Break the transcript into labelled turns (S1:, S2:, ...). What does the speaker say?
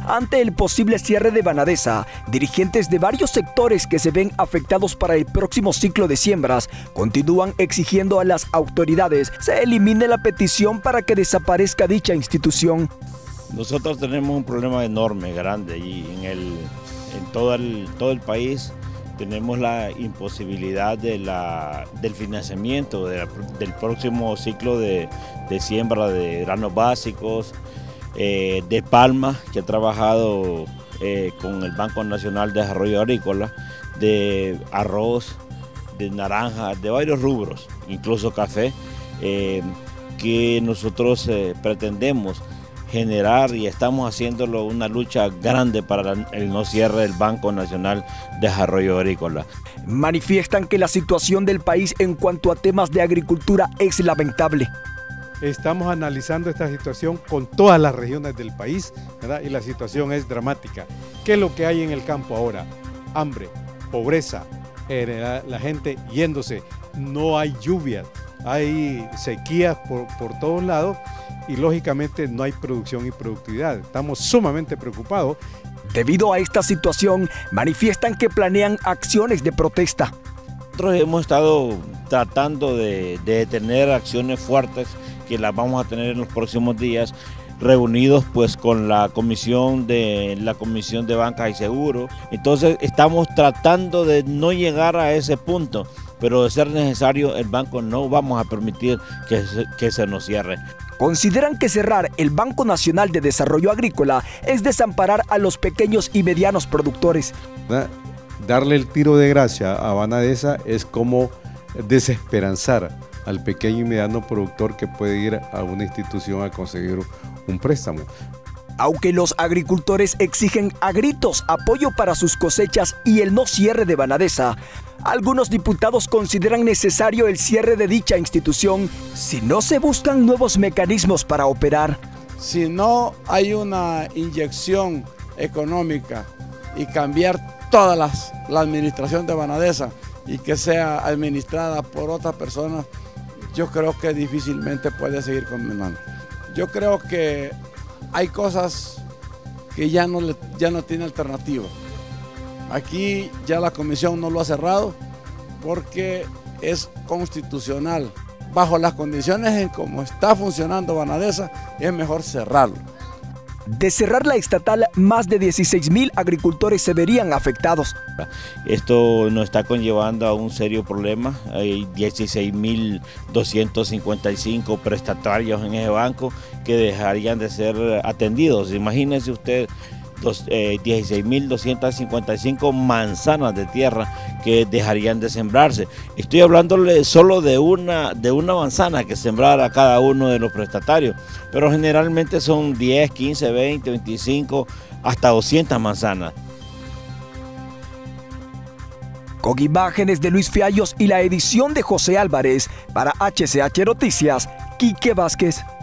S1: Ante el posible cierre de Banadesa, dirigentes de varios sectores que se ven afectados para el próximo ciclo de siembras continúan exigiendo a las autoridades se elimine la petición para que desaparezca dicha institución.
S2: Nosotros tenemos un problema enorme, grande, y en todo el país tenemos la imposibilidad del financiamiento del próximo ciclo de siembra de granos básicos, de palma, que ha trabajado con el Banco Nacional de Desarrollo Agrícola, de arroz, de naranja, de varios rubros, incluso café, que nosotros pretendemos generar, y estamos haciéndolo, una lucha grande para el no cierre del Banco Nacional de Desarrollo Agrícola.
S1: Manifiestan que la situación del país en cuanto a temas de agricultura es lamentable.
S3: Estamos analizando esta situación con todas las regiones del país, ¿verdad? Y la situación es dramática. ¿Qué es lo que hay en el campo ahora? Hambre, pobreza, la gente yéndose, no hay lluvias, hay sequías por todos lados y lógicamente no hay producción y productividad. Estamos sumamente preocupados.
S1: Debido a esta situación, manifiestan que planean acciones de protesta.
S2: Nosotros hemos estado tratando de tener acciones fuertes, que las vamos a tener en los próximos días, reunidos pues con la comisión de Bancas y Seguros. Entonces estamos tratando de no llegar a ese punto, pero de ser necesario, el banco no vamos a permitir que se nos cierre.
S1: Consideran que cerrar el Banco Nacional de Desarrollo Agrícola es desamparar a los pequeños y medianos productores.
S3: Darle el tiro de gracia a Banadesa es como desesperanzar al pequeño y mediano productor que puede ir a una institución a conseguir un préstamo.
S1: Aunque los agricultores exigen a gritos apoyo para sus cosechas y el no cierre de Banadesa, algunos diputados consideran necesario el cierre de dicha institución si no se buscan nuevos mecanismos para operar.
S4: Si no hay una inyección económica y cambiar toda la administración de Banadesa y que sea administrada por otras personas, yo creo que difícilmente puede seguir continuando. Yo creo que hay cosas que ya no tiene alternativa. Aquí ya la comisión no lo ha cerrado porque es constitucional. Bajo las condiciones en cómo está funcionando Banadesa, es mejor cerrarlo.
S1: De cerrar la estatal, más de 16,000 agricultores se verían afectados.
S2: Esto nos está conllevando a un serio problema. Hay 16.255 prestatarios en ese banco que dejarían de ser atendidos. Imagínense usted, 16.255 manzanas de tierra que dejarían de sembrarse. Estoy hablándole solo de una manzana que sembrara cada uno de los prestatarios, pero generalmente son 10, 15, 20, 25, hasta 200 manzanas.
S1: Con imágenes de Luis Fiallos y la edición de José Álvarez, para HCH Noticias, Quique Vázquez.